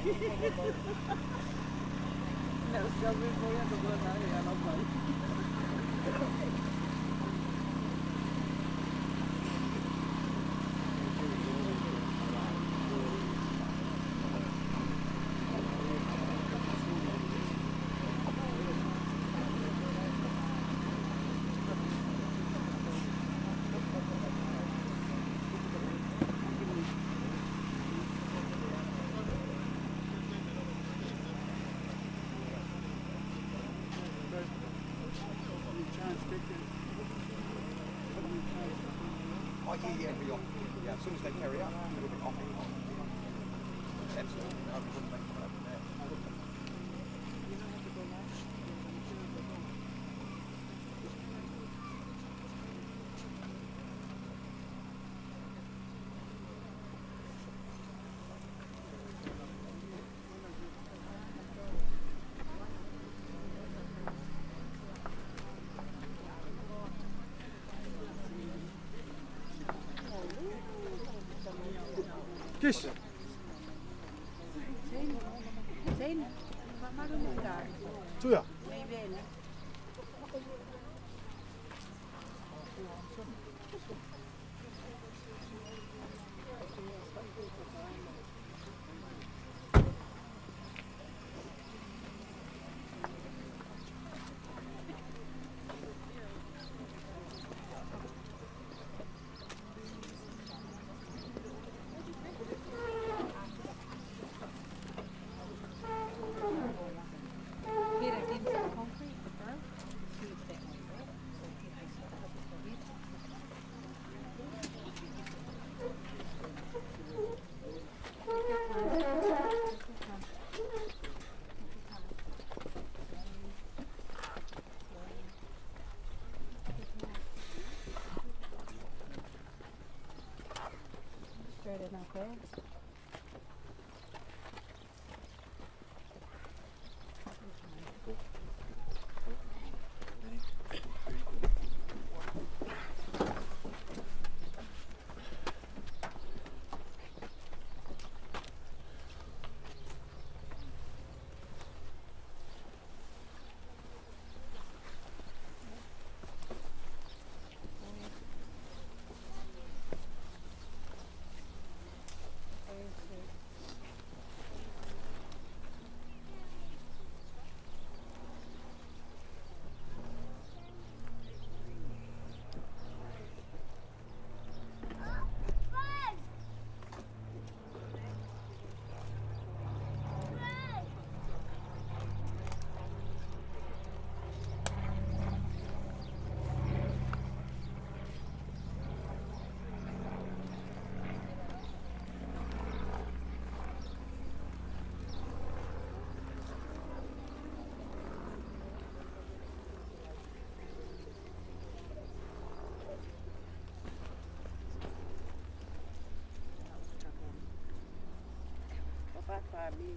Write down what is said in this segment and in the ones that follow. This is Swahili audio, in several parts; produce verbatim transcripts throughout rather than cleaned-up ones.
Não, se alguém foi a dobrar na área, ela vai. Oh, yeah, yeah, we off. Yeah, as soon as they carry up, we'll be off it. Absolutely. No, we wouldn't make it open there. Dus. Zijn, maar doen we daar? Zo ja. Nee, wel. Straight in our bags. Back by me.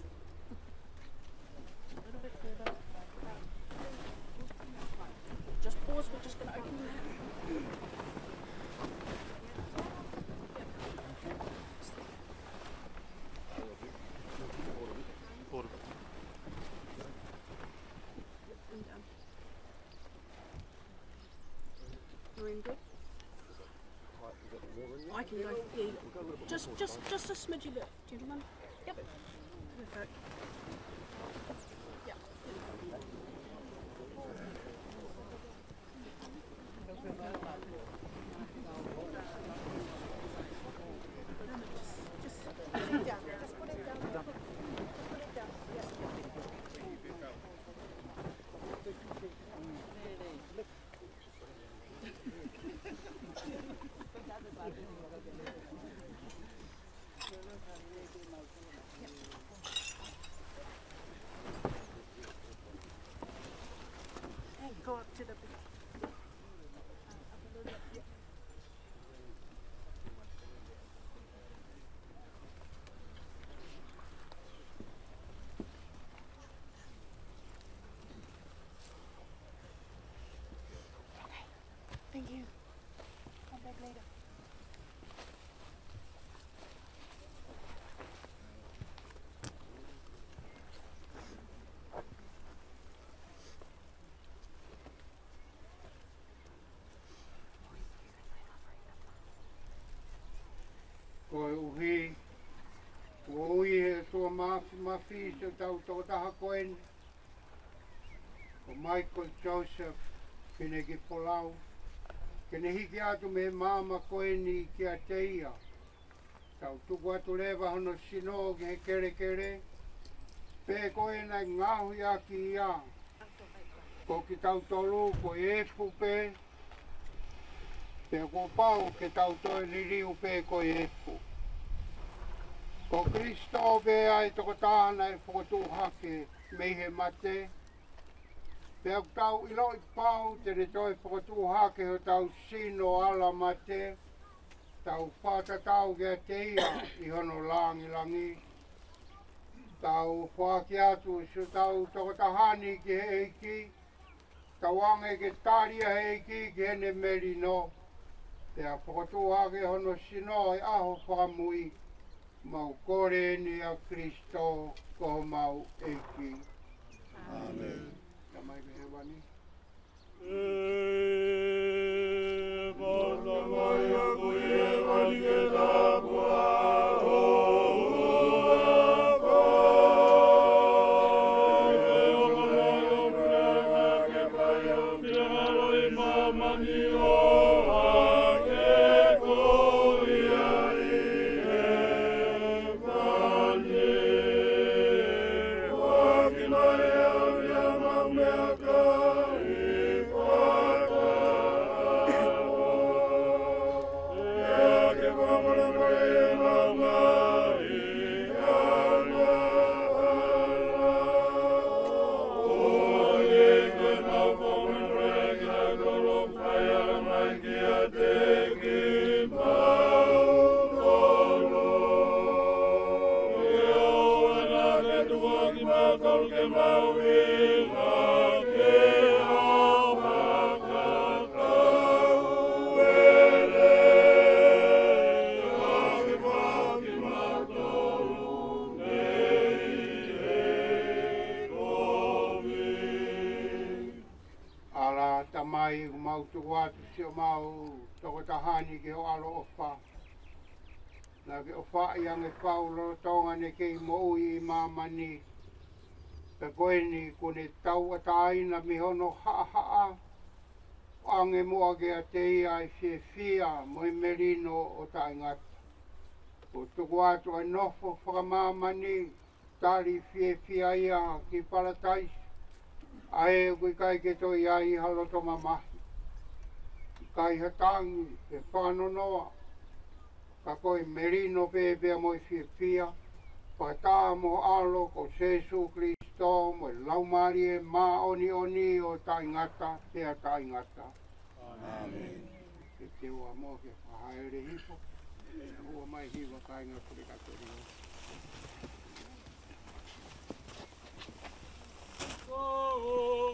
A little bit further. Just pause, we're just going to open that. And down. You're in good? I can go, yeah, just, just, just a smidgy bit, gentlemen. Yep. Perfect. Yep. Just, just put it down. Just put it down. Put it down. Yes. And go up to the big. Thank you. Come back later. fiiso tau tō taha koen. O Michael Joseph, kene ki Polau. Kene hiki atu me māma koeni ki a teia. Tau tuku atu lewa hono sino ki he kere kere. Pē koena i ngahu ia ki ia. Ko ki tau tolu ko e pupe. Pē ko pau ke tau toe liriu pē ko e pu. Ko Kristo pē ai toko tāna e whakatu hake mei he mate. Pea tau ilo i pau te ne toi whakatu hake ho tau sino ala mate. Tau whata tau kia teia i hono langi langi. Tau whaki atu su tau toko tahani ki he eiki. Tau ange ke taria he eiki ki hene merino. Pea whakatu hake hono sino i aho whakamui. Mau kore ni a Kristo ko mau eiki. Amen. Tamai me hewani. E bata mai a kui e wani ke tāpua o ua e ola mai o prema ke whai o whirangaro i mamani o a ke koia i e wani waki mai a whia mau mea ka i whaka ea ke whamara mai e mau mai i ana ana o e ke mau whamara ki a koro whai ala mai ki a te ki mau kolo e o ana ke tua ki mau kolo ke mau ina ke au haka tau ere a ke whau ki mau tolu nei e kovi. Ala tamai u mau tuku atu si o mau toko tahani ki ho alo ofa. Nā ke ofa i ange paulo tonga ne kei mo ui i mamani. Pe koeni kune tau a taina mi hono haa haa. Ange mua ke a teia i fie fia mo i merino o tai ngata. O tuku atu ai nofo whakamamani. Tari fie fia ia ki Paratais. Ae kui kai ke toi ai haloto mamahi. Kai hatangi e whanonoa. Ka koi merino pēpea mo i fie fia. Pata mo alo ko Jesu Kristo mo i laumari e ma oni oni o tai ngata, pea tai ngata. Amen. Ke te ua mo ke whahaere hipo. E hua mai hiwa kai ngata re katori. Oh,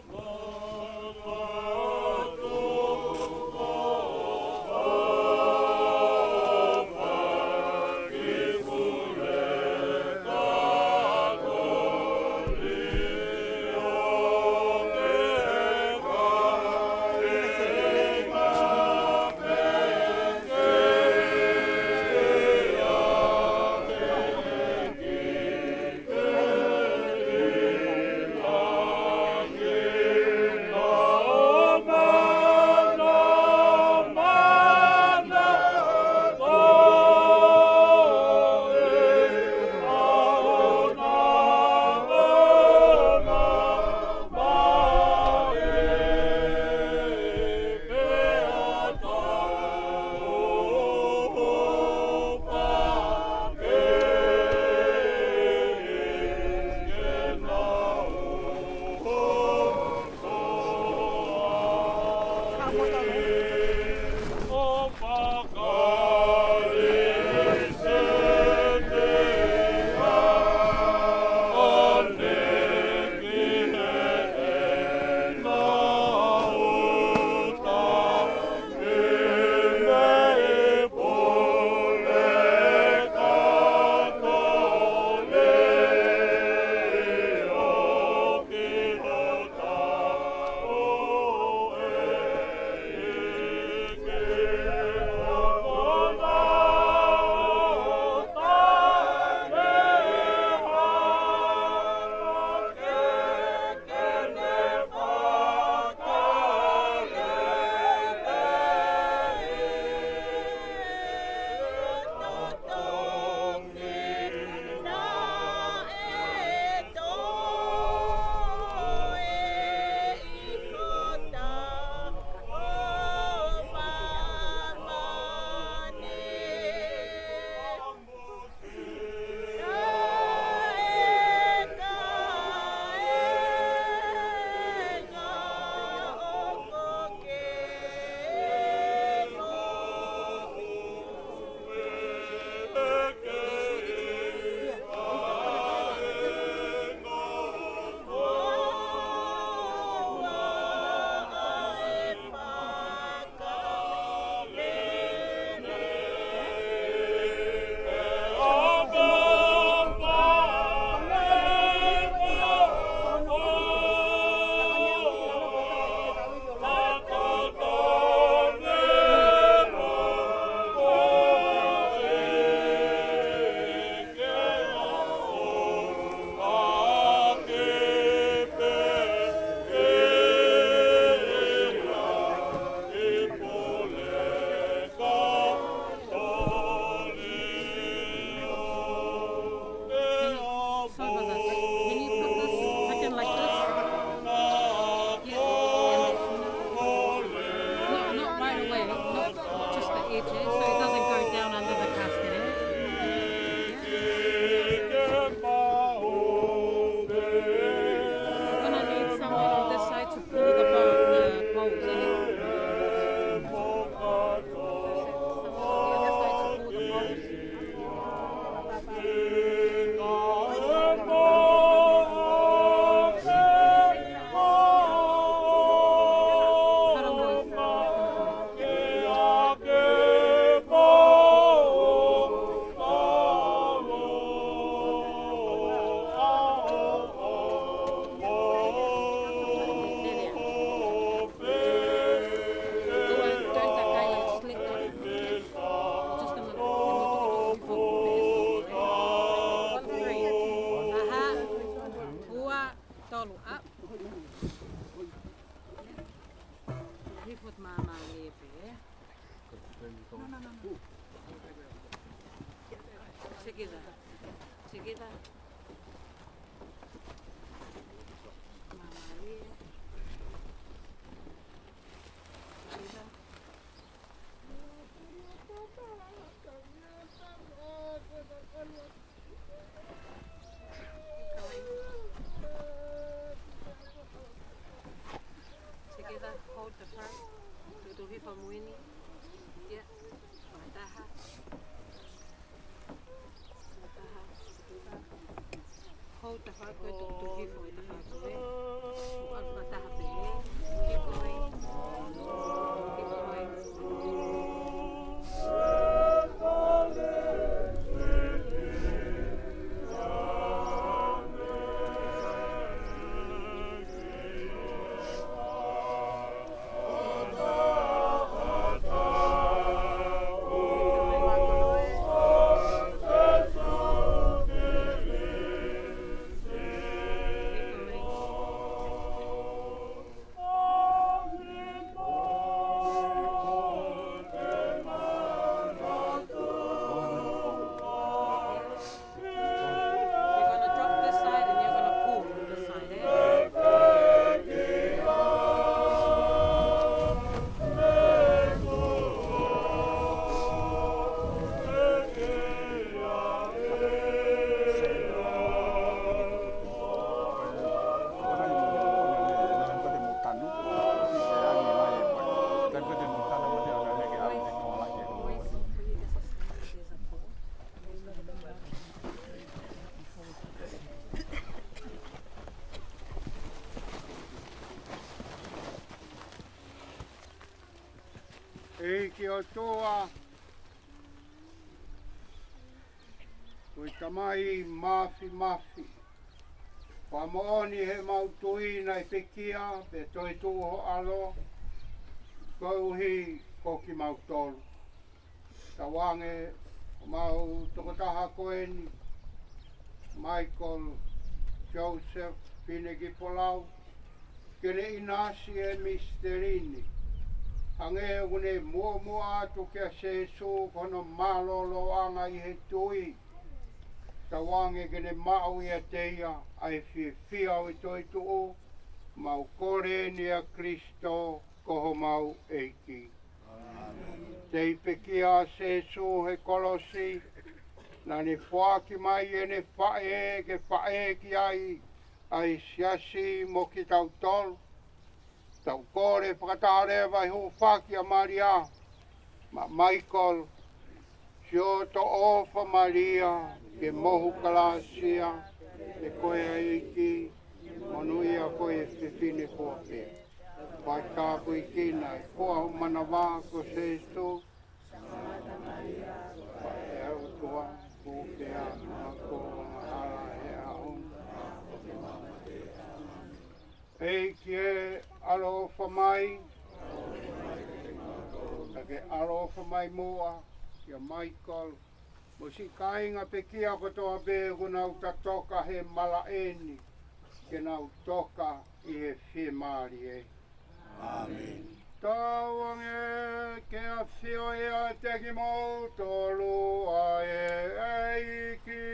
Together. Together. Mama Maria. Together. Together, hold the front. Tutuhi fa muini. Yeah. Mataha. Mataha. Together. Hold the front. Go to tutuhi for the front. One mataha pele. Keep going. Keep going. E ki o toa, koe tamai mafi mafi. Wa mooni he mautuina i pekia, pe toi tuho alo, kouhi koki mautolu. Tawange mau tokotaha koeni, Michael Joseph Pinegi Polau, kene inasi e misterini. Ange une mua mua atu kia sesu kono malolo anga i he tui. Tawange kene mau ia teia ai fi fia o i toi tuu. Mau kore ni a Kristo koho mau eiki. Te pekia sesu he kolosi. Na ne fuaki mai e ne fae ke fae ki ai. Ai siasi mo ki tau tolu. Tau kore whakatare vai hu whaki a Maria, ma Michael, sio to ofa Maria, ke mohu kalasia, e koe aiki, monuia koe whiwhine kope. Pai kāpu i kina, e koa hu mana wā ko sestu, pai au tua, kūpea, mako, mahala, he ahun. Hei ki e alofa mai, ke alofa mai mua, kia Michael, mo si kainga pe kia kotoa be kuna uta toka he malaeni, ke nau toka i he whimari e. Amen. Tawange ke a whio e a teki mou tolu a e eiki.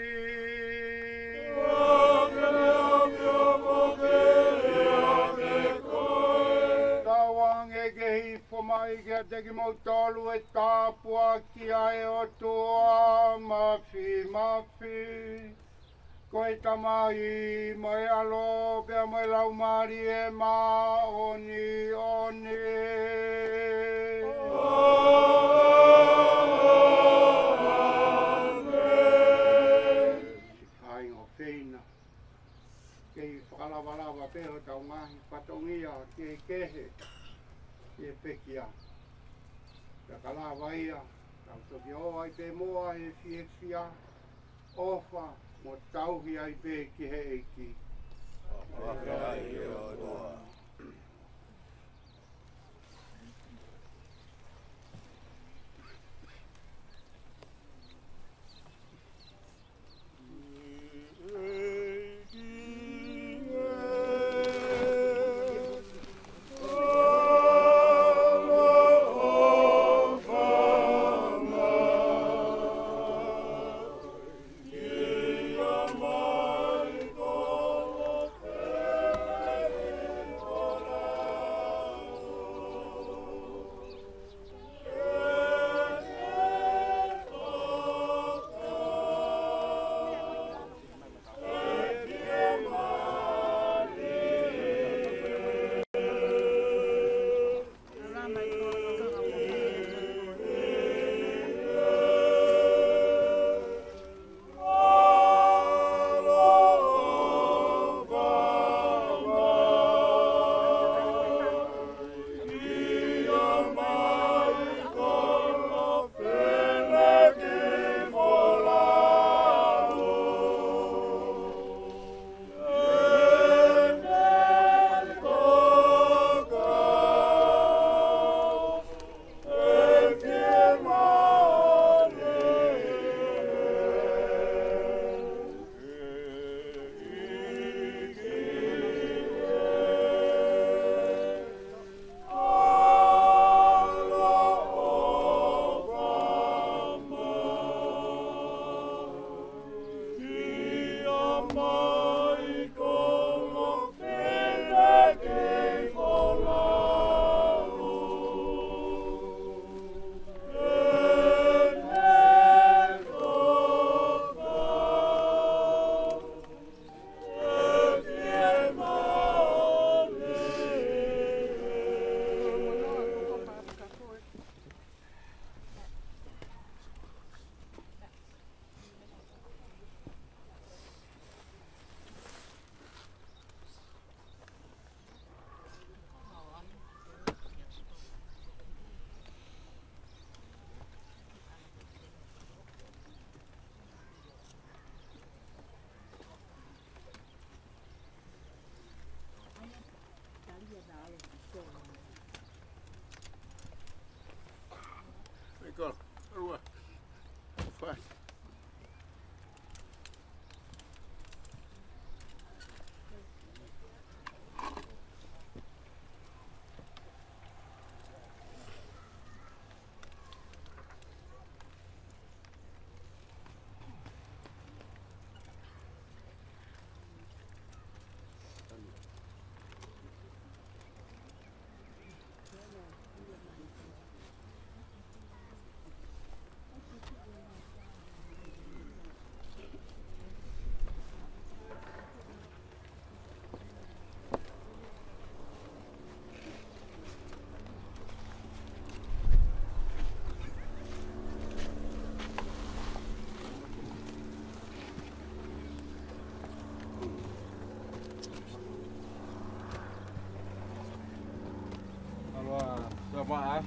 Tawange ke hifo mai ke a teki mou tolu e tāpua ki a e o tua mafi mafi. Koe tamai mai alo pia mai lau mari e ma oni oni. Sikai ngō whina. Kei whakalawalawa peho tau ngahi patongia ke kehe. Ke pekia. Ka kalawa ia. Tau toki o ai pe moa e fie fia. Ofa. Mo tauhi ai pe ki he eiki. Whakai o toa. Michael. Rua. Fai. Bye.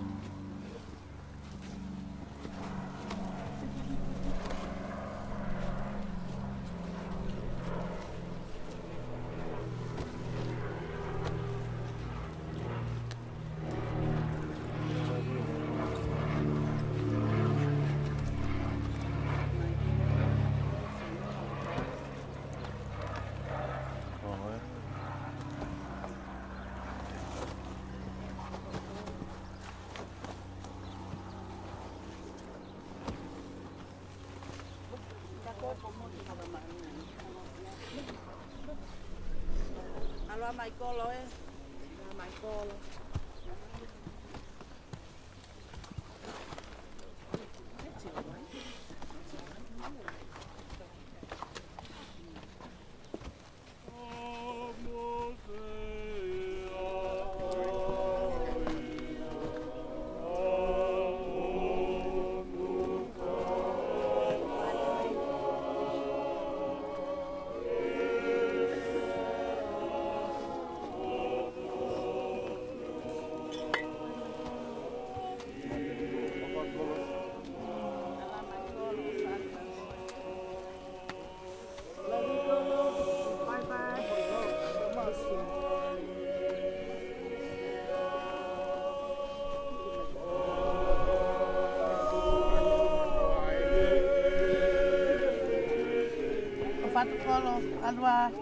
Aloha mai kolo e. Aloha mai kolo. Fatu kolo, alua.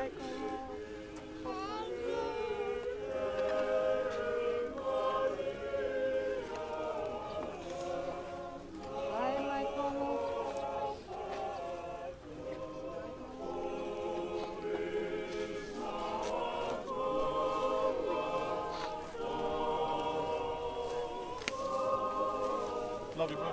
Bye, Michael. Love you, bro.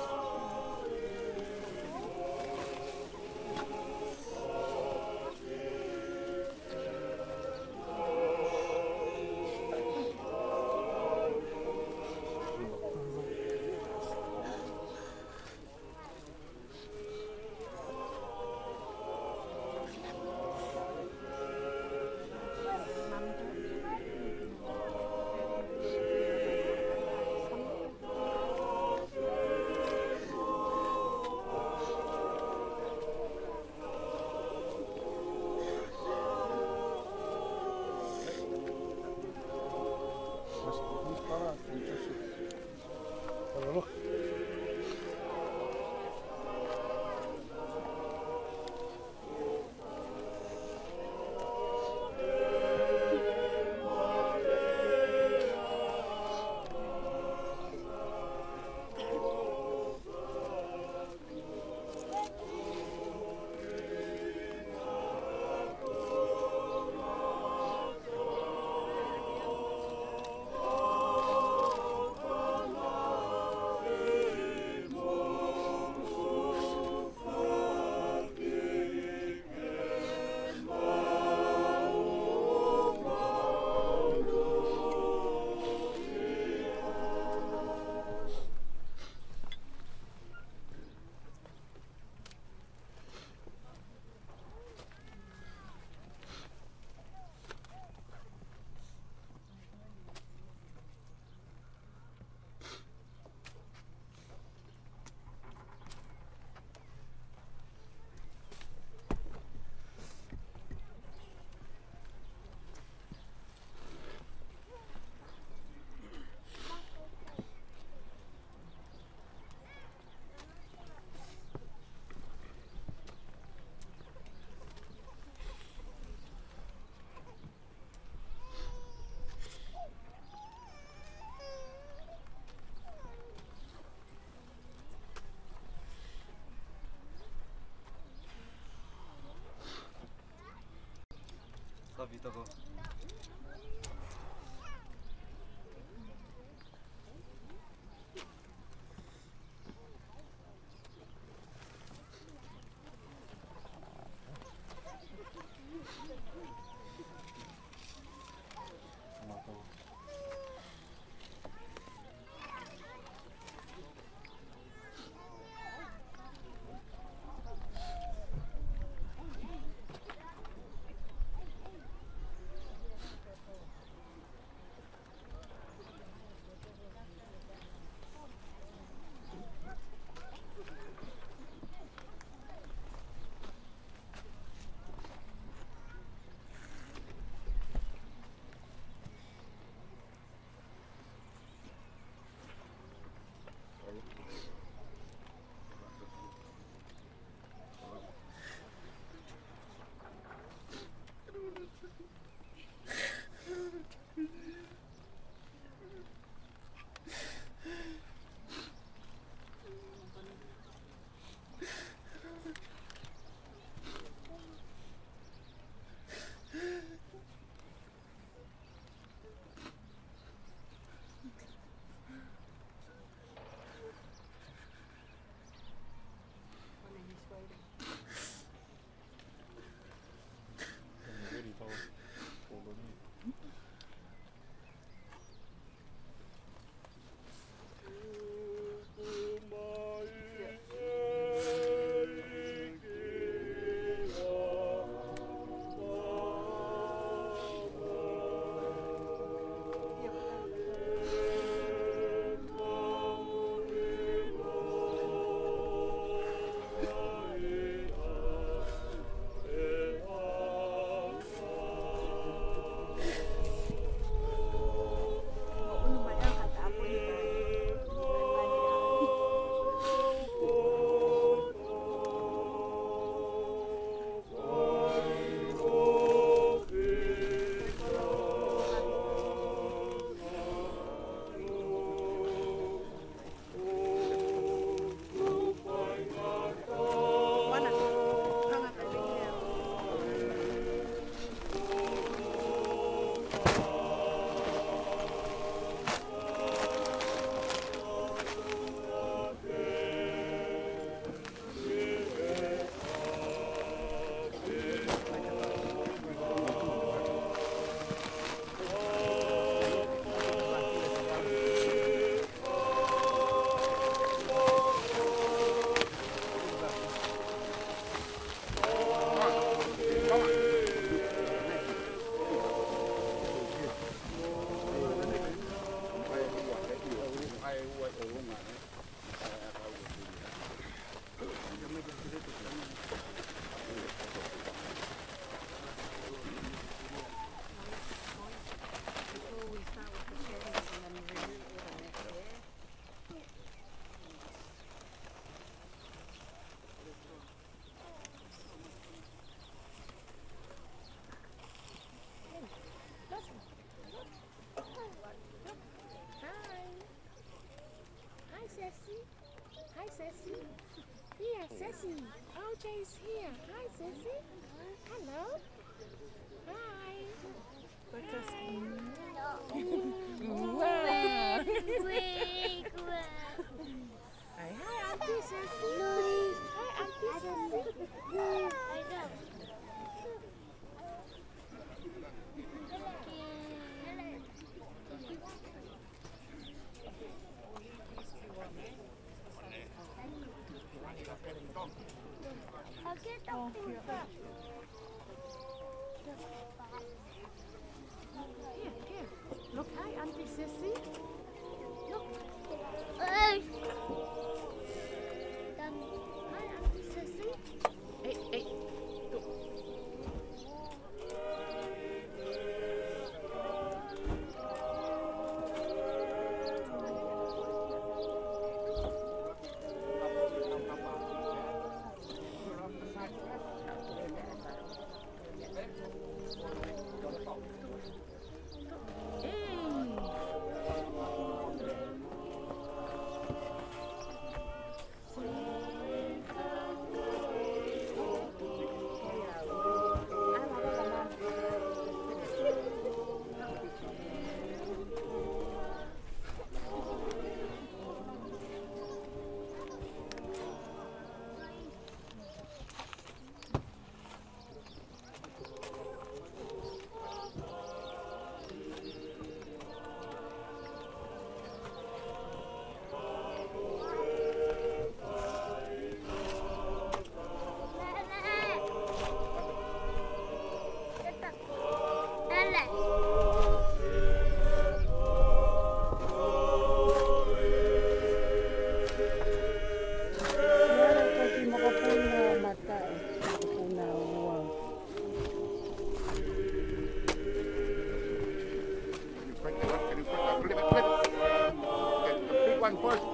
Love you, doggo.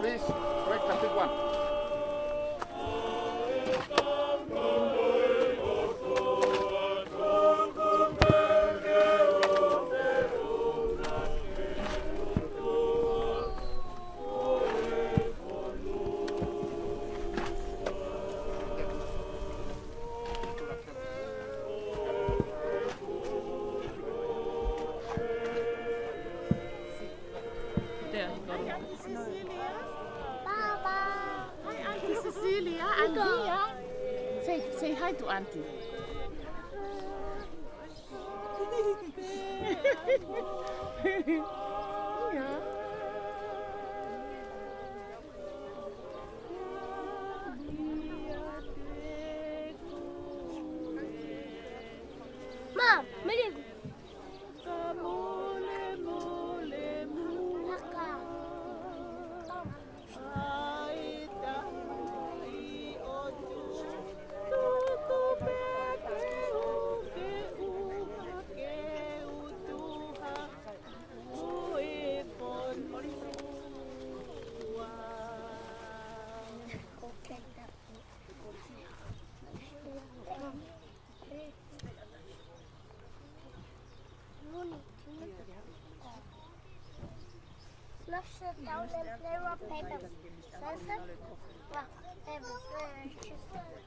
Please, correct the big one. There you go. Cecilia. Baba. Hi, Auntie Cecilia. Auntie. Say, say hi to Auntie. Yeah. Mom, Mary. Let's sit down and play rock, paper, scissors. Rock, paper, scissors.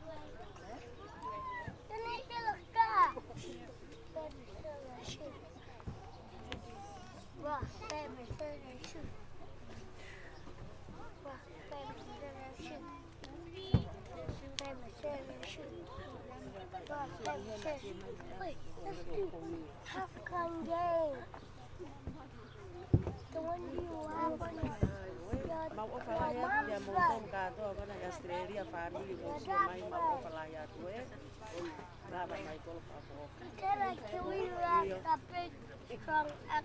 Then I feel like that. Paper, scissors, shoot. Rock, paper, scissors, shoot. Rock, paper, scissors, shoot. Paper, scissors, shoot. Rock, paper, scissors. Wait, let's do half gun game. The one you have on your, your, Mau o your falaya dia mom's mau leg. tom kato kana Australia family mo so mai mau o falaya tu e. La ba mai ko pa ko. Then I can we wrap the big strong X.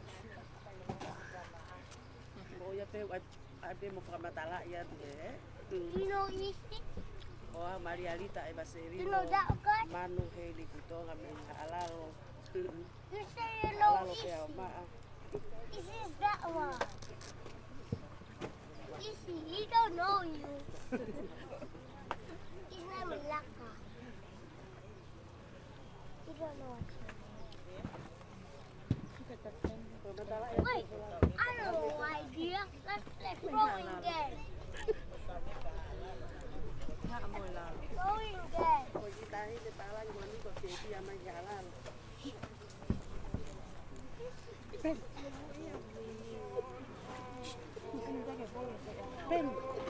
Mo ya pe wa abe mo fa matala ya tu e. You know Easy? O a Maria Rita e ba seri. You know that guy? Manu heli kuto nga me alalo. You say you know Alalo pe Easy. ma. Easy is that one. Easy, he don't know you. His name is Laka. He don't know what you Wait, I don't know idea. Let's play throwing game. Ha mo la. Throwing game. Ko kita ni de pala ni mo ni ko ke dia ma jalan. Ben.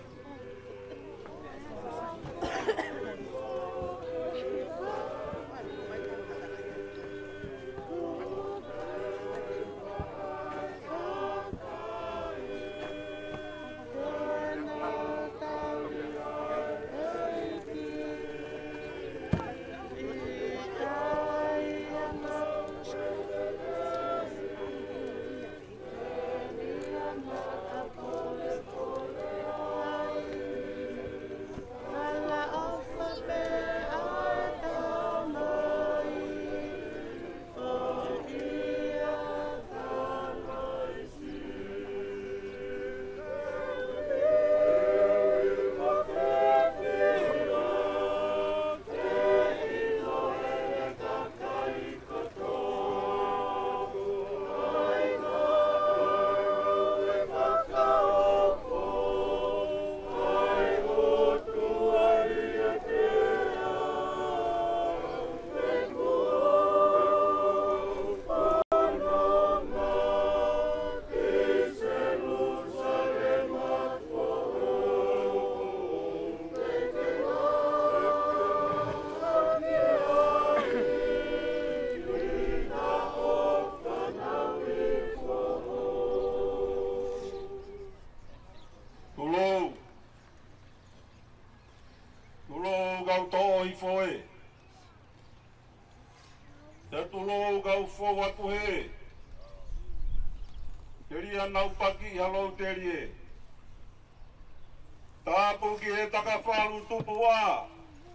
He. Teria nau paki halo terie. Tapu ki he takafalu tupua.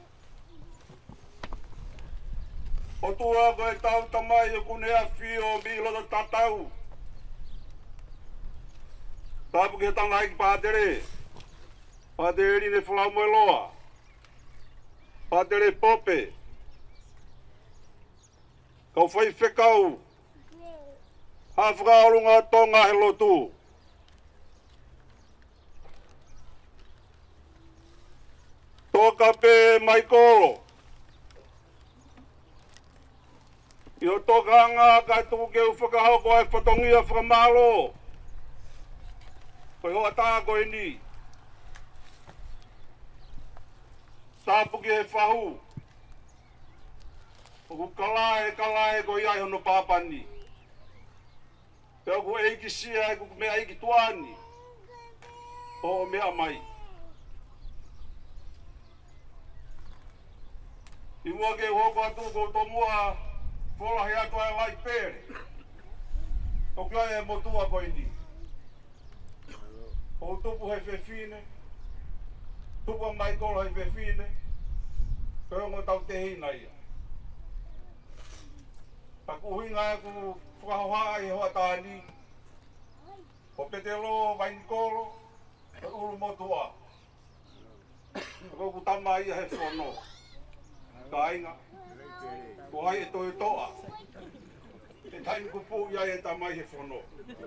O tua koe tau tamai o kunea fio bilo da tatau. Tapu ki he tangai ki pātere. Paderi ne whalau moe loa. Padere pope. Kau whai whekau. Hawhakaorunga tonga he lotu. Toka pe mai kolo. Io toka ngā kai tuku ke u whakahau ko e whatongia whakamalo. Koe hoa tā koe ni. Tāpuki he whahu. Oku kalae kalae ko iai hono pāpani. Pea ku eiki sia e ku mea eiki tuani. O mea mai. I mua ke hoko atu ko to mua whola he ato e lai pere. O kia e motua ko ini. O tupu he whewhine. Tupu mai kolo he whewhine. Pea mo tau te hina ia. Taku hinga e ku whakahoha i hoa tāni. O petelo vaini kolo. E uru motua. Ko ku tama ia he whono. Ka inga. Ko hai e toi toa. E taini ku pū ia e tamai he whono.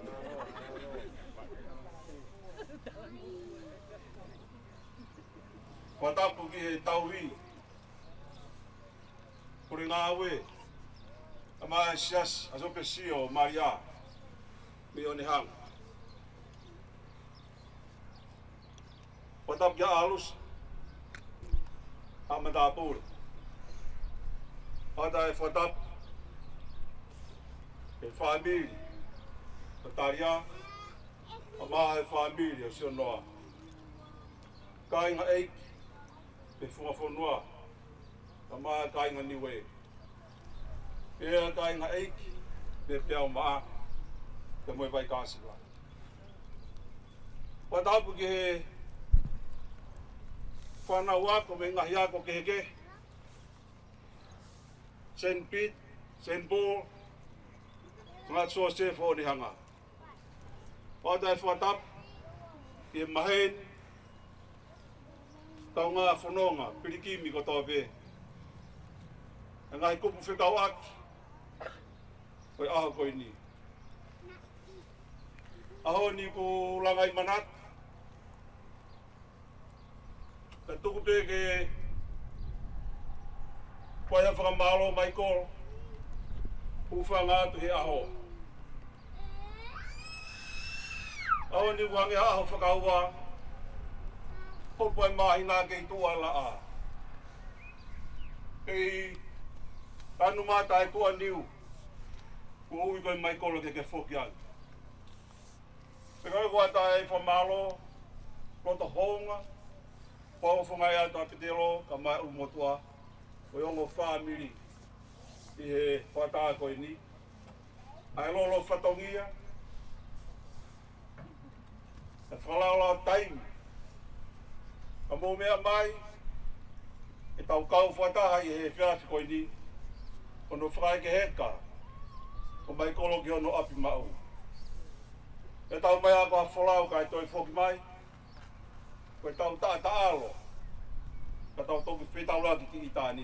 Watapu ki he tauhi. Kore ngā awe. Ama sias asope sio Maria. Mi o ni hanga. Watapu ki alus. Ama tā pūre. Ata e whatap, e whamiri, o taria, a maha e whamiri o sionoa. Ka inga eik, e whungawhonua, a maha ka inga niwe. Ea ka inga eik, e peao maa, te moe vai kāsiwa. Watapu ki he whanau ako me ngahi ako ke heke, Saint Pete, Saint Paul, ngā tsoa se fo ni hanga. Wata e whatap, i e mahen, tau ngā whanonga, pirikimi ko tō pe. E ngai kupu whekau aki, koe aho koe ni. Aho ni ko langai manat, ka tuku pe ke Koe a whakamalo mai kolo, uwha ngātu he aho. Aho ni wangi aho whakaua, hopo e mahi nā kei tua la a. Kei tanu māta e tua niu, ko ui koe mai kolo ke ke whoki anu. Pe koe wata e whamalo, rota honga, pao whangai ata pitelo, ka mai umotua, o yongo whamiri i he whataa koe ni. Ai lolo whatongia. E whalaulau taimi. Ka mō mea mai. E tau kau whataha i he whiawhi koe ni. Ono whakai ke heka. O mai kolo ki ono api mau. E tau mai ako ha whalau kai toi whoki mai. Koe tau taa taalo. Ka tau toku whetau laki ki i tāni.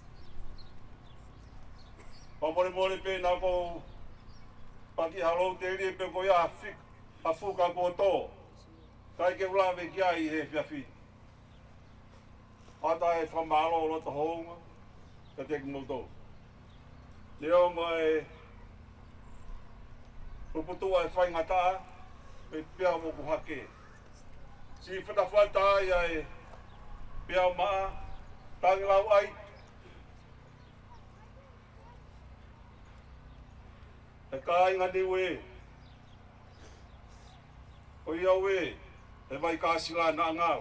Pamore more pe nā kou paki halou te iri pe ko ia fik a fuka ko tō. Kai ke ulawe ki ai he whiawhi. Ata e whamalo o lota hounga, ka te ki moto. Leo mai puputua e whai ngata, pe pia mo ku hake. Si whatawhata ia e pia maa, tangi lau ai, e ka inga niwe. O ia we, e vai kāsila na ngau.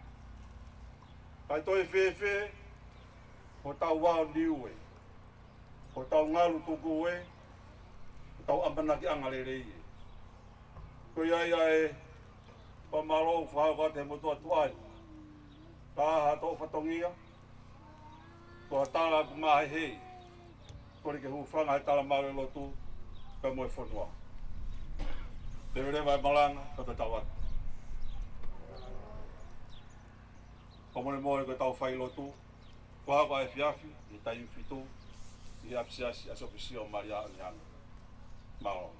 Kai toi whewhe, o tau wao niwe. O tau ngaru tuku we, o tau amanaki angarere ie. Ko ia ia e, pamalo whaawa te motua tuai. Ka hato whatongia, ko hatala ku mahe hei. Kore ke hu whanga he tala mawe lotu, ka moe whanua. Te were vai malanga, ka te tawata. Como le mo ko tau fai lotu. Ko ha e fiafi i tai fitu. I apsiasi as ofisio Maria Nyan. Mao.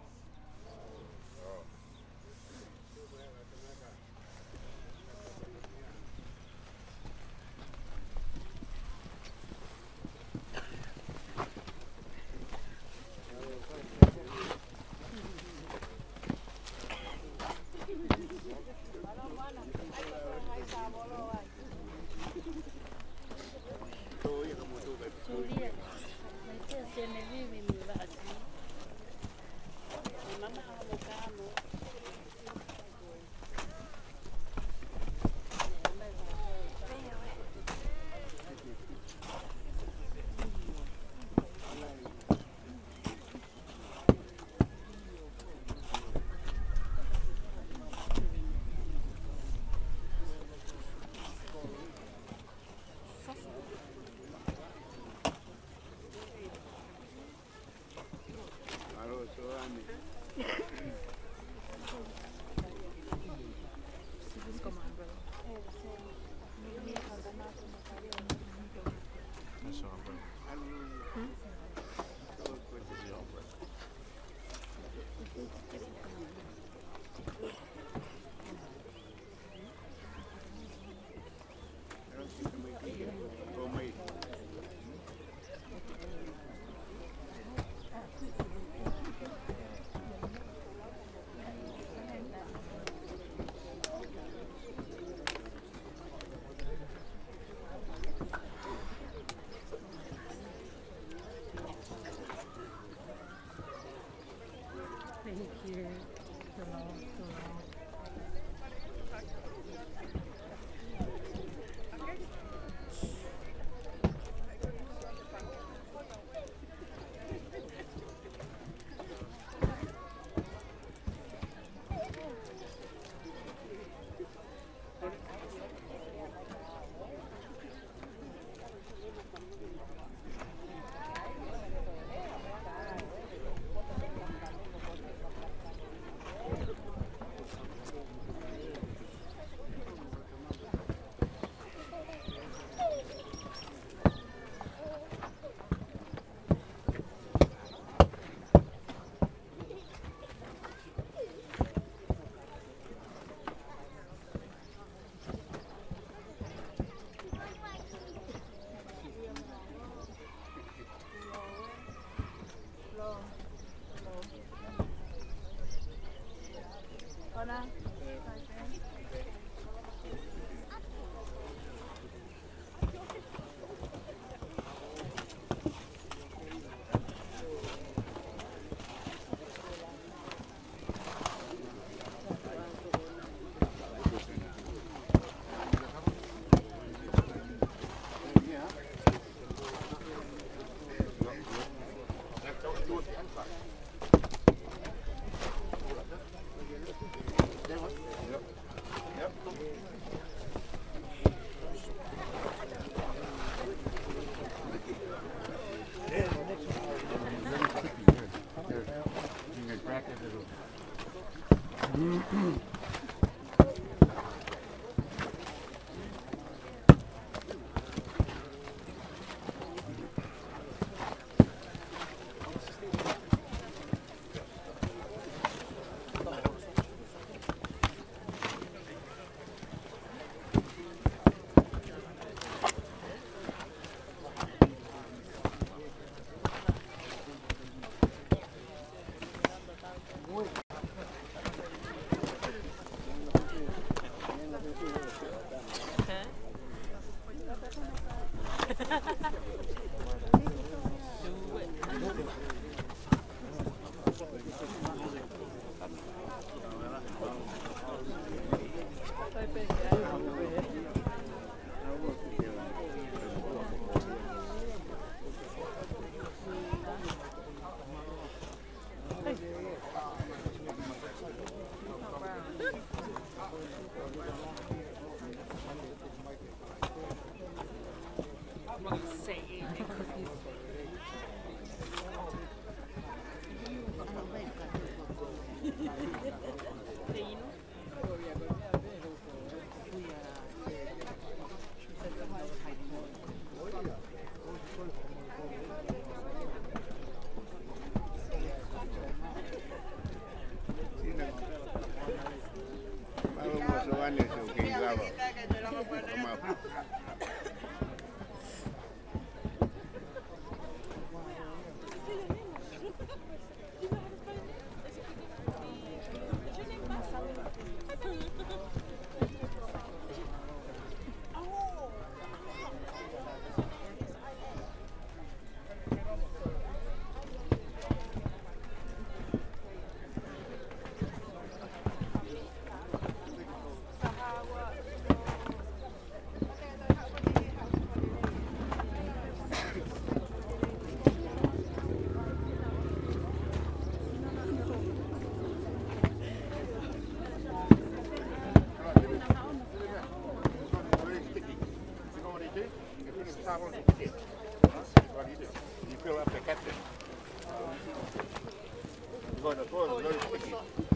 going to toilet very quickly.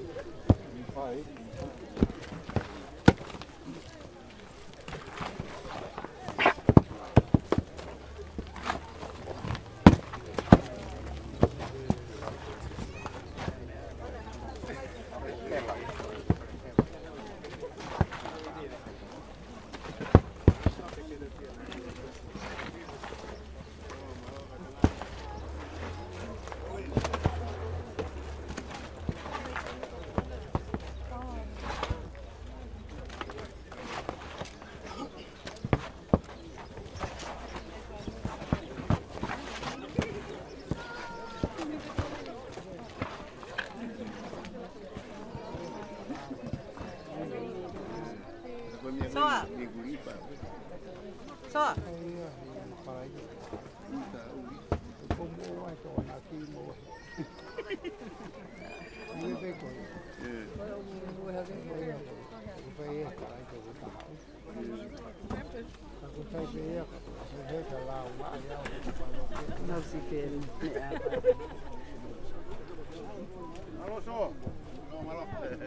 Soa. Soa. Não se vê. Alô, só. Vamos lá.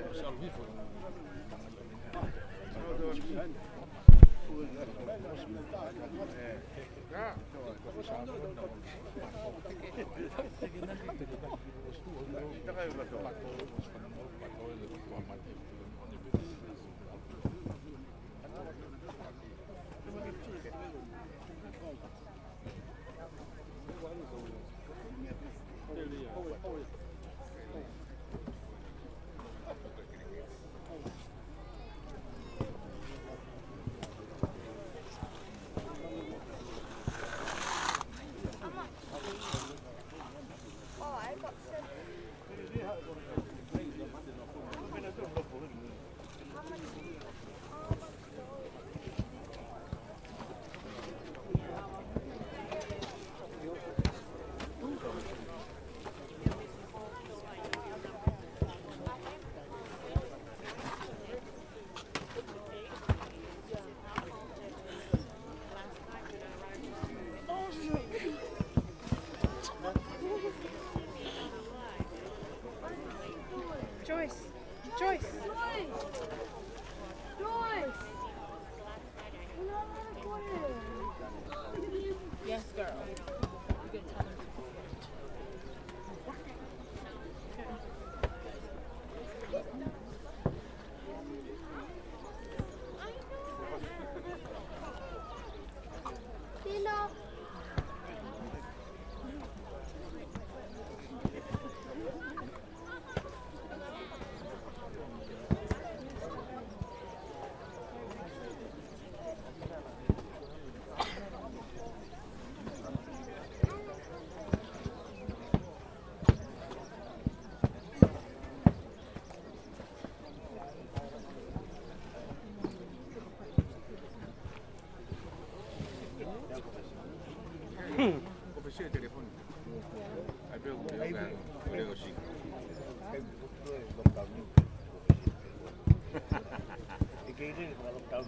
Joyce. Joyce. Joyce. Yes, girl. Tina. Ofrecer el teléfono. Ahí pregunté, creo sí. ¿Y qué dices con el lockdown?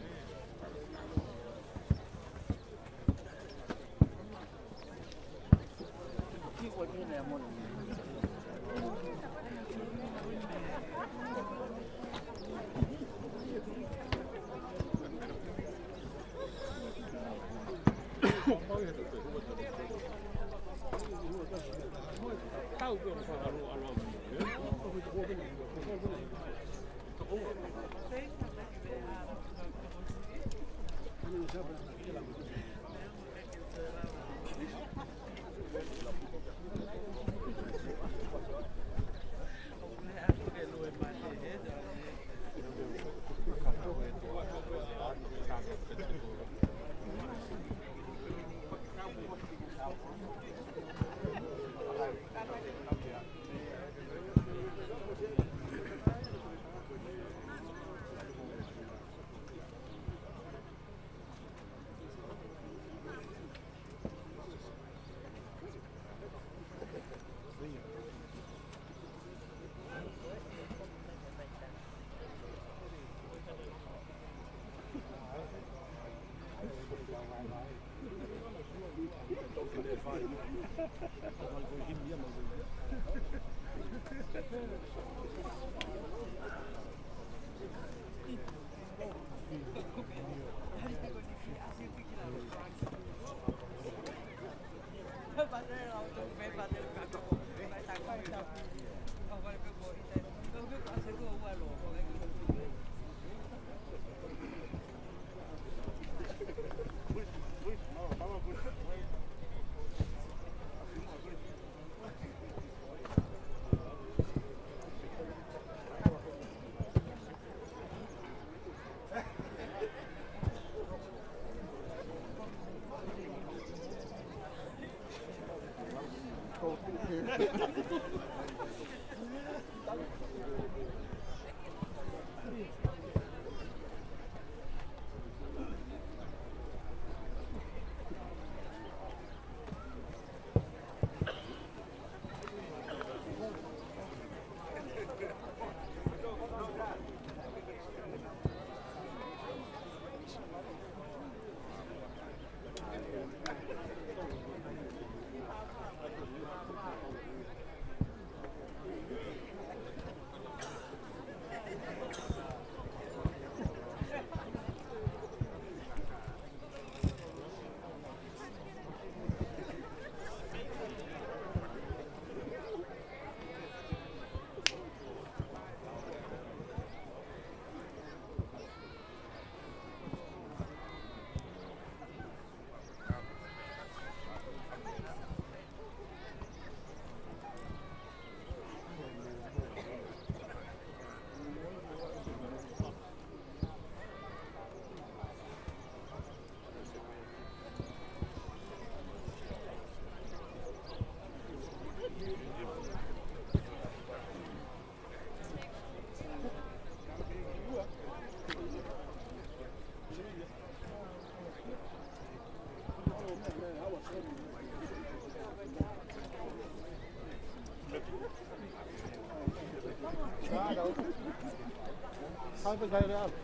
How did I up?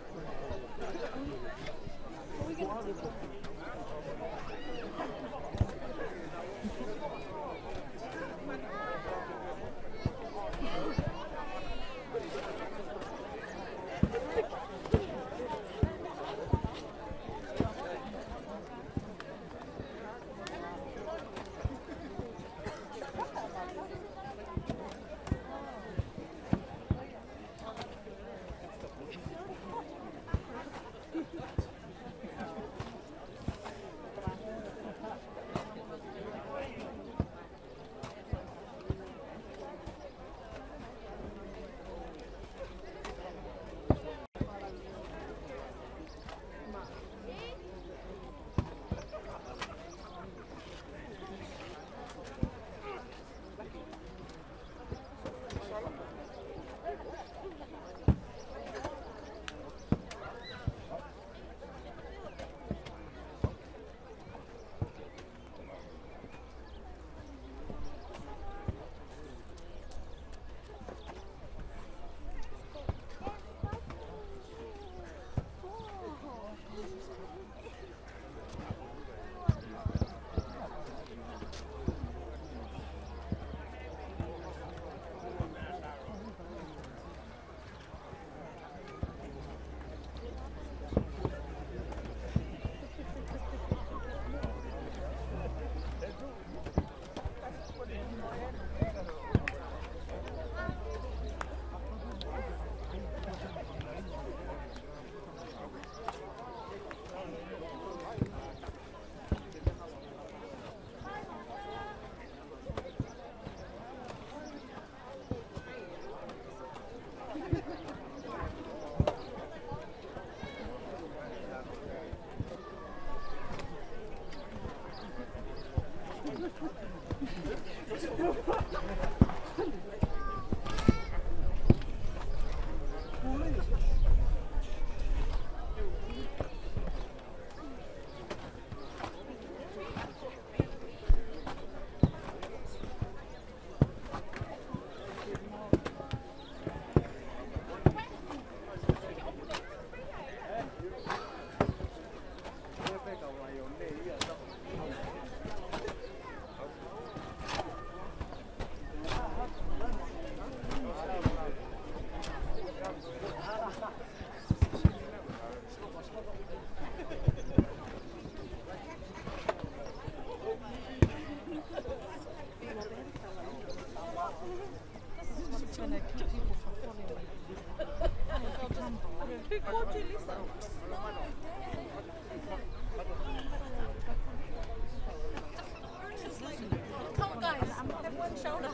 Come on, guys. I'm gonna have one shoulder.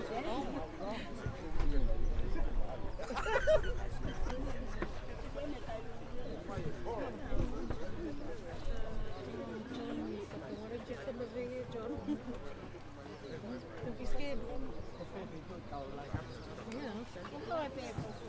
Don't be scared.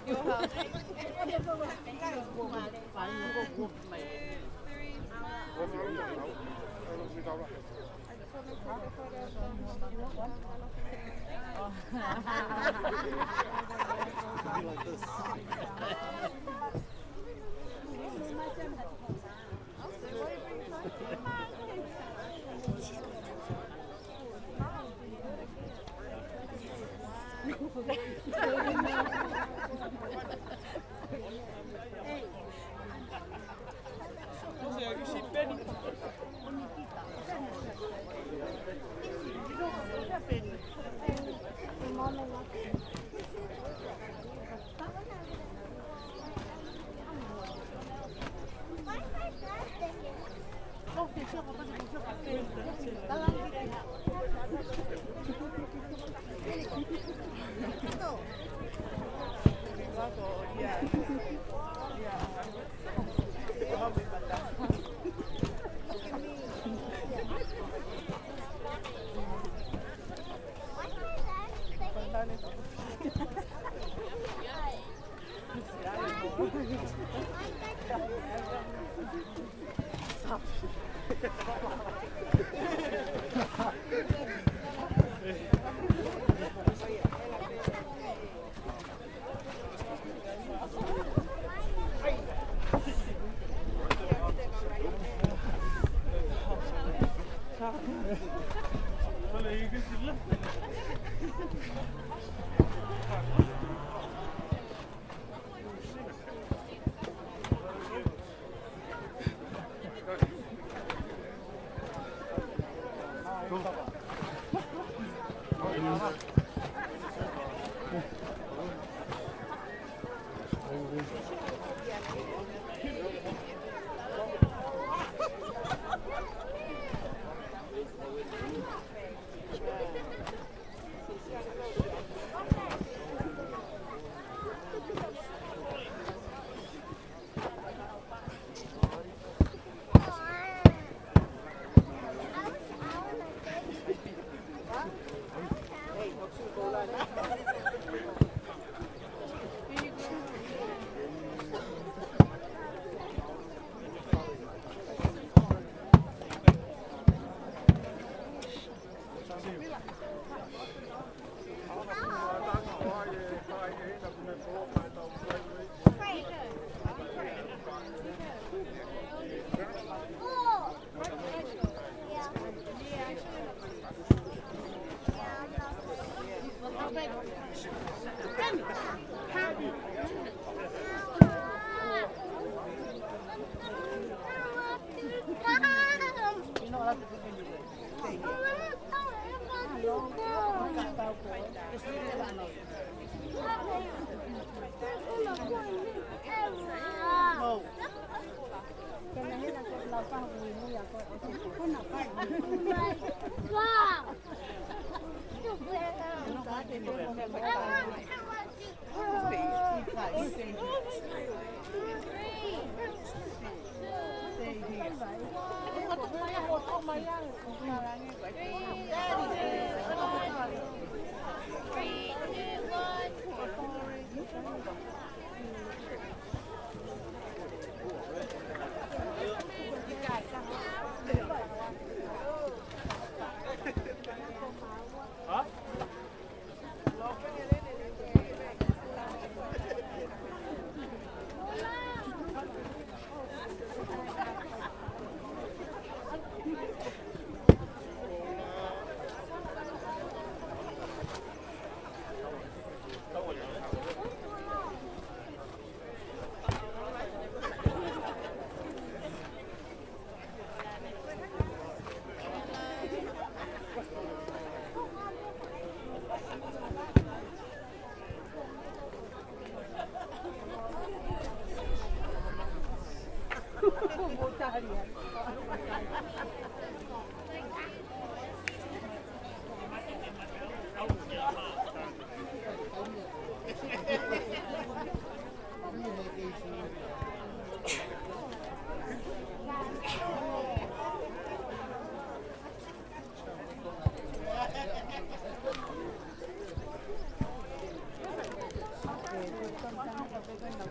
Hãy subscribe cho kênh Ghiền Mì Gõ để không bỏ lỡ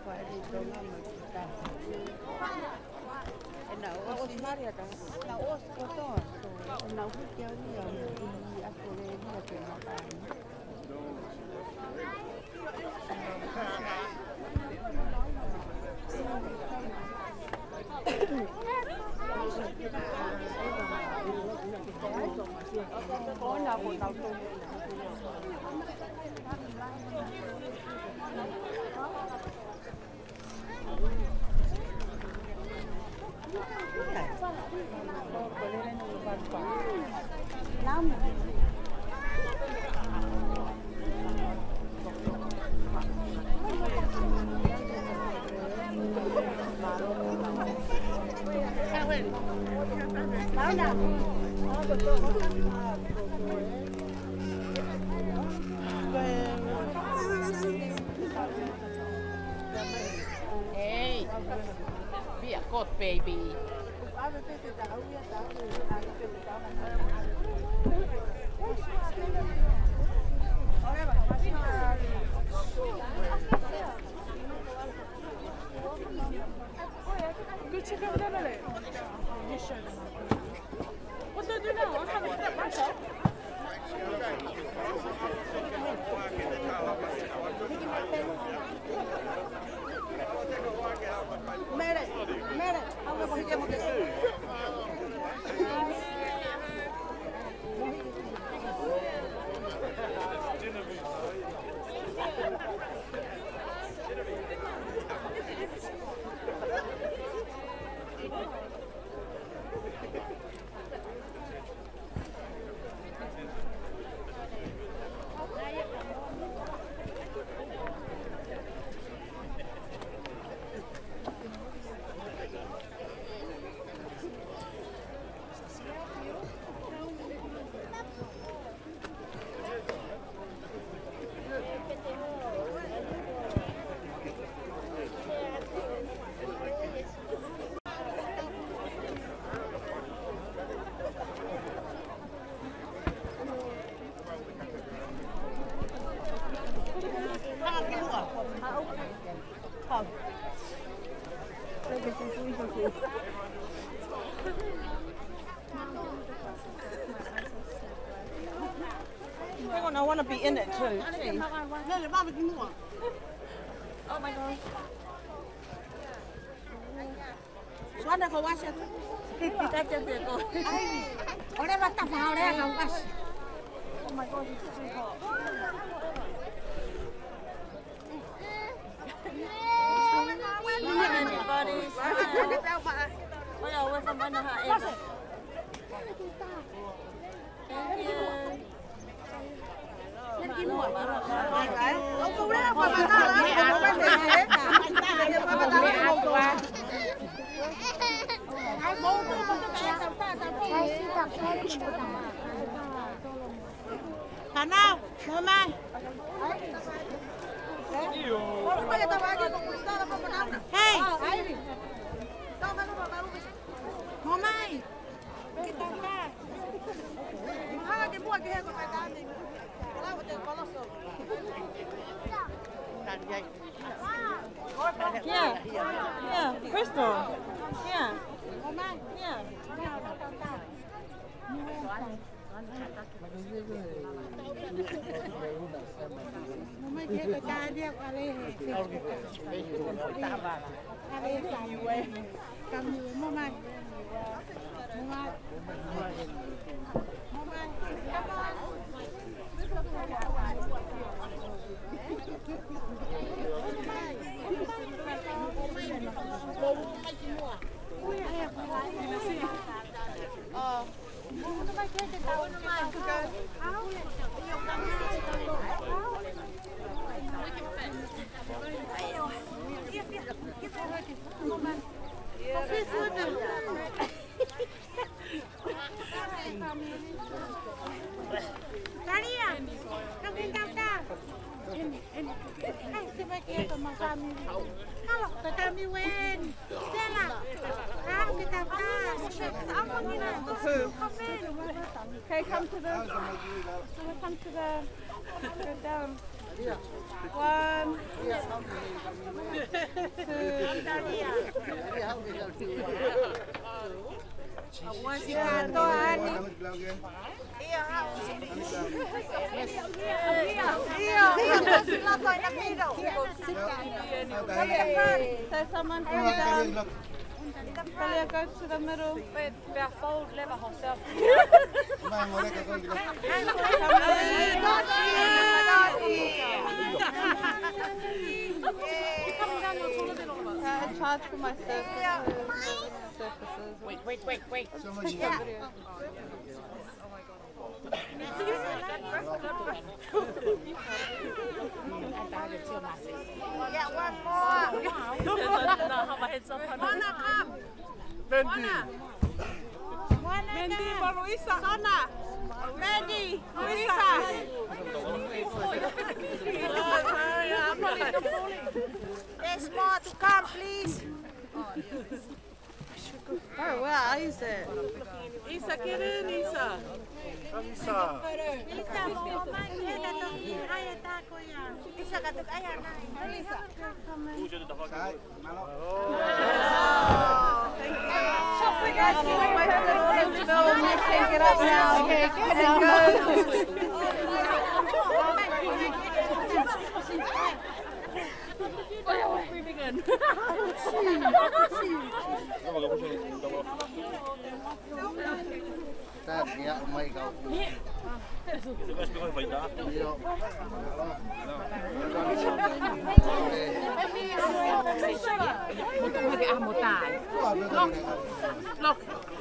Hey, be a good baby. Good to go down a little. You show them. What do I do now? I'm having a step myself. Mire, mire, ahora cogemos que Hang on, I want to be in it too. Oh my gosh. Suana kau wasya tu. Kita jadi kau. Orang mata faham orang kau was. Oh my god, it's so hot. Anybody? Oh yeah, we're from under her age. Thank you. Ông chú đấy là phải bắt đầu đấy, không phải để hết cả. Phải bắt đầu đấy không qua. Bố tôi không có cái tao ta tao không. Thằng nào? Mời mai. Hey. Mời mai. Cái tao ta. Hai cái buổi kia của mày ta thì Yeah, yeah, Crystal. Yeah, yeah. Mày kia cái ta đi qua đây. Qua đây xài quê. Cầm nhiều mua mày. Mua mày. Mua mày. Come on. Ờ. Nó bay trên cái tàu nó bay cái áo. Maria, kamu ingin tahu? Ini, ini. Hai, sebagai teman kami. Kalau kami wen, Stella, ah kita tahu. Apa ni? Okay, come to the. So we'll come to the. Go down. One, Say someone come down. Talia, go to the middle. Fold lever herself. Uh, in charge for my surfaces. surfaces. Wait, wait, wait, wait. So much yeah. Yeah, one more. Mona, come. Mona. Mandy for Luisa. Sona. Mandy. Luisa. There's more to come, please. Oh, wow, Isa. Isa, get in, Isa. Isa. Isa, mo man. Ito to. Ay, tako yan. Isa katuk ayan na. Isa. Take it up now. Okay, good. Tää ja maiga. Se pääsi vähän vaihtaa. Joo. Mutta kuitenkin ammu tää. Lok. Lok.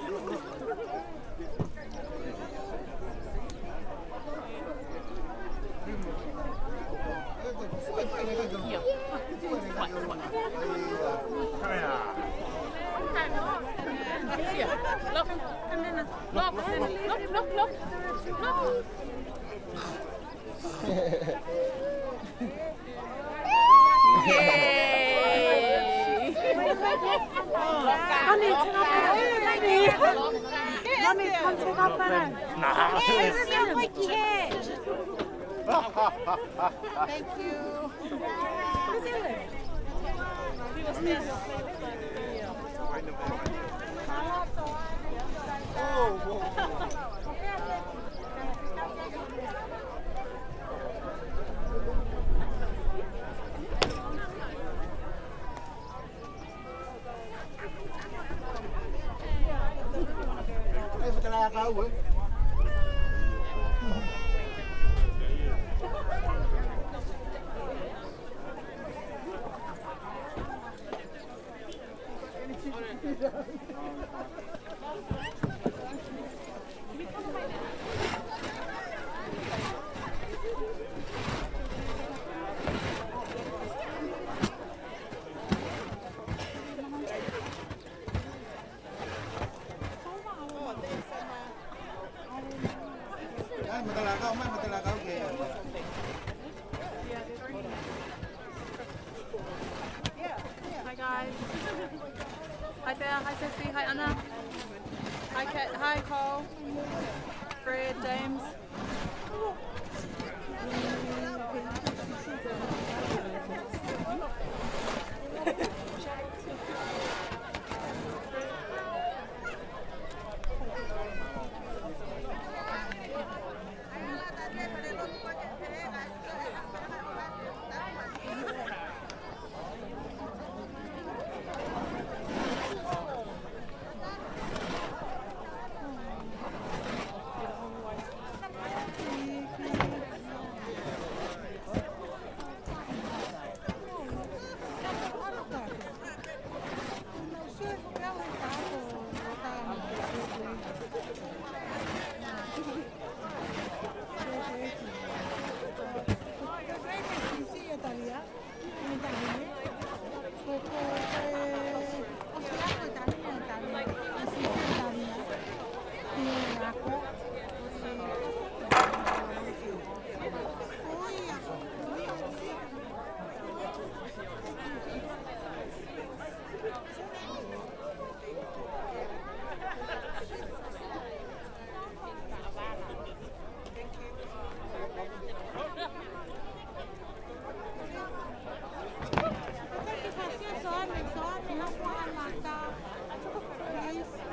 Look, look, look, look, look. Honey, turn off the honey. Honey, come turn off the Nah. Thank you. Ay, patala ka uwi. Ay, matalakaw, may matalakaw kaya. Hi guys. Hi Bea, hi Sophie, hi Anna. Hi Kat, hi Cole. Fred, James.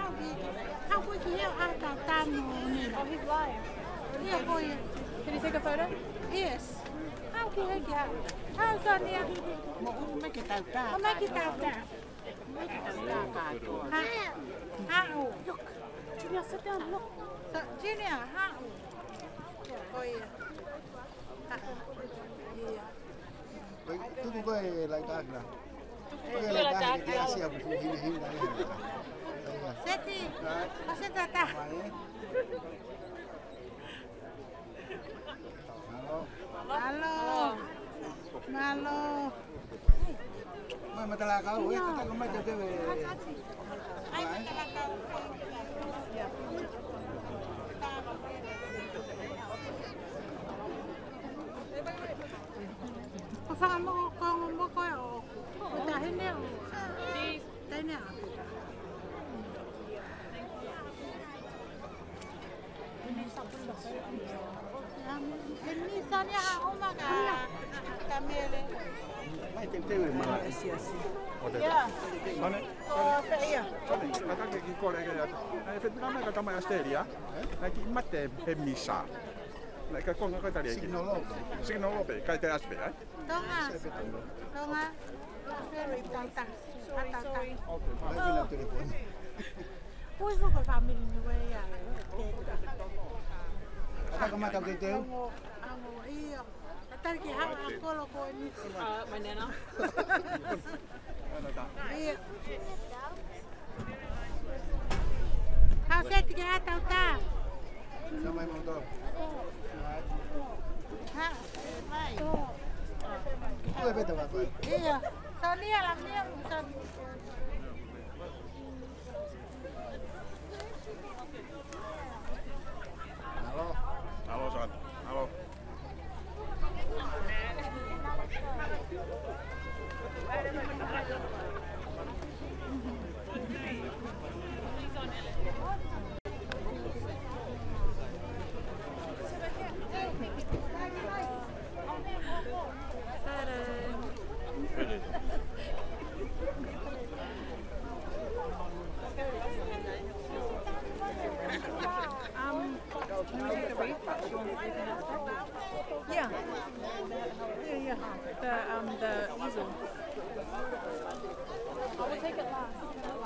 How would you hear about that? Oh, he's live. Yeah, boy. Can you take a photo? Yes. How can you get? How's on there? Make it out there. I'll make it out there. How? Look, Junior, sit down. Look. So, Junior, how? Oh, yeah. Tu cũng về lại đạc nào? Về lại đạc thì Asia cũng không hiểu hiểu đấy. Seti, có sẽ ta ta. Halo. Halo. Mai mà ta là kau, eh, kita kemai tu về. Ai ta là kau. Fa mo con mo coi o. Ta hết nè. Đây nè. Ini misalnya aku makan kamele. Mai tem tem mà. Ya. Mana? Oh, saya. Sani, kata ke kolega ya. Eh, fetna me kata mai asteria. Na ki mate hemisa. Na ka konga ka tari. Signolope. Signolope, kai te aspe, eh? Tonga. Tonga. Sorry, tanta. Tanta. Mai bila telefon. Ui, không có family như vậy à? Kita kemai tak kita. Amo, amo, iyo. Atal ki hang ako lo ko ni. Uh, my nana. Iyo. How set tiga tau ta? Sama mau tu. Ha. Mai. Tu lebih tu apa? Iyo. So ni alam ni so. Halo. Halo, San. Halo. Um, can we take the wreath? Yeah. Yeah, yeah. The um the easel. I will take it last.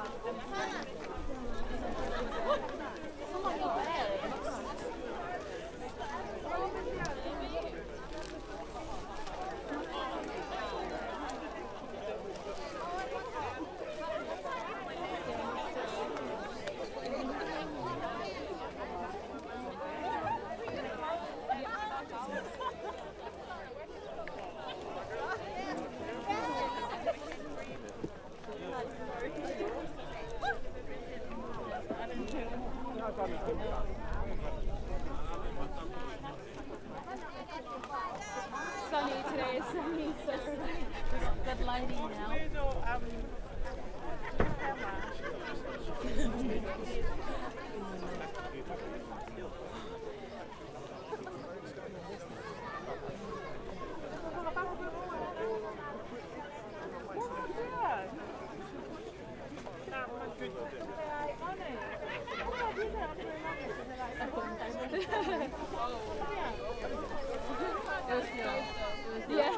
Sunny today is sunny, so good lighting now. Yeah.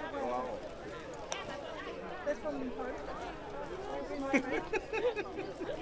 This one.